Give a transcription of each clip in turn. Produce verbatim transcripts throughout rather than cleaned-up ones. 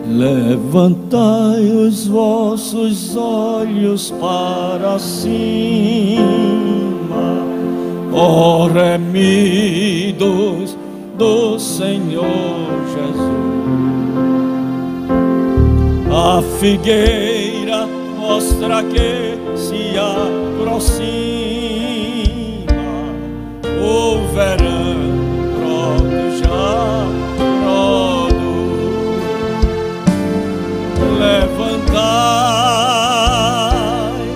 Levantai os vossos olhos para cima, ó remidos do Senhor Jesus. A figueira mostra que se aproxima, o verão pronto já pronto. Levantai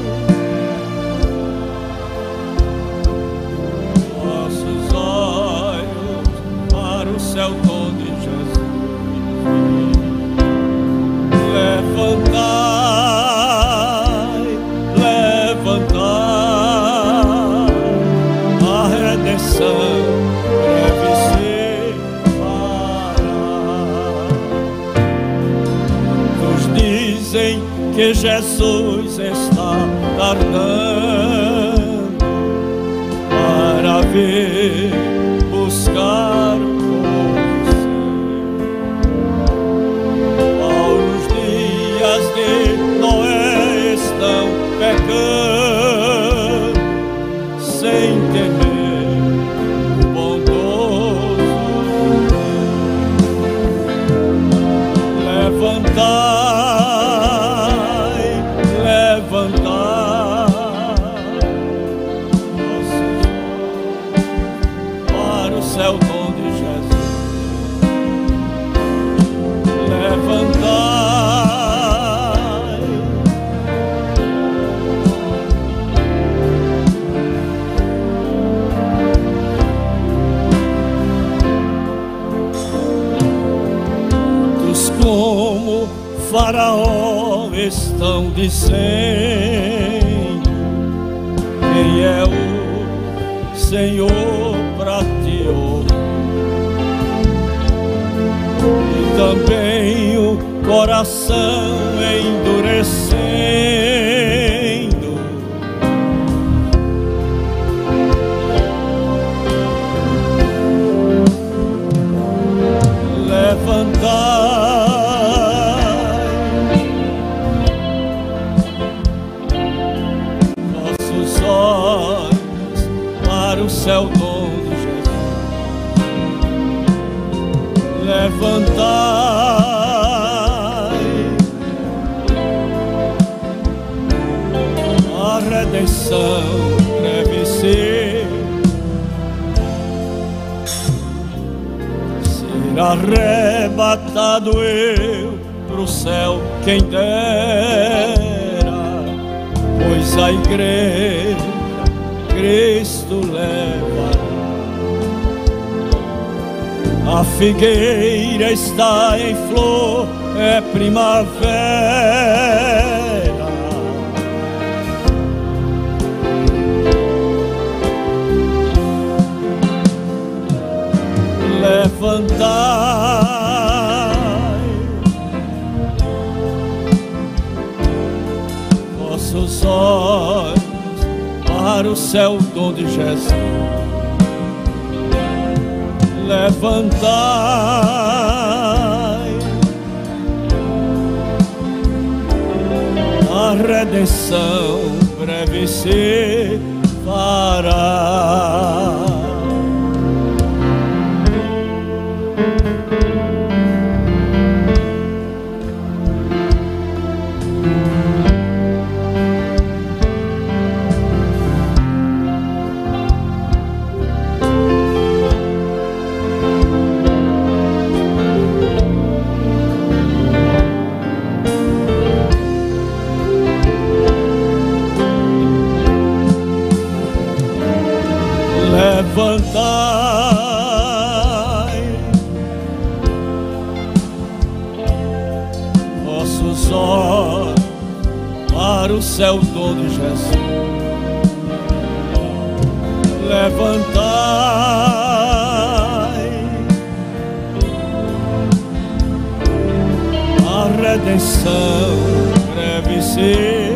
vossos olhos para o céu onde Jesus. Levantai, levantai, a redenção deve ser parar. Nos dizem que Jesus está tardando para vir buscar o de Noé estão pecando sem temer o bondoso. Levantai, levantai vossos olhos para o céu onde Jesus. Levantai como Faraó estão dizendo: quem é o Senhor para te ouvir? E também o coração endurecendo. Levantar para o céu onde Jesus. Levantai, a redenção deve ser. Ser arrebatado eu pro céu quem dera, pois a igreja Cristo levará. A figueira está em flor, é primavera. Levantai vossos olhos para o céu onde Jesus. Levantai, a redenção breve se fará. Levantai vossos olhos para o céu onde Jesus. Levantai, a redenção breve se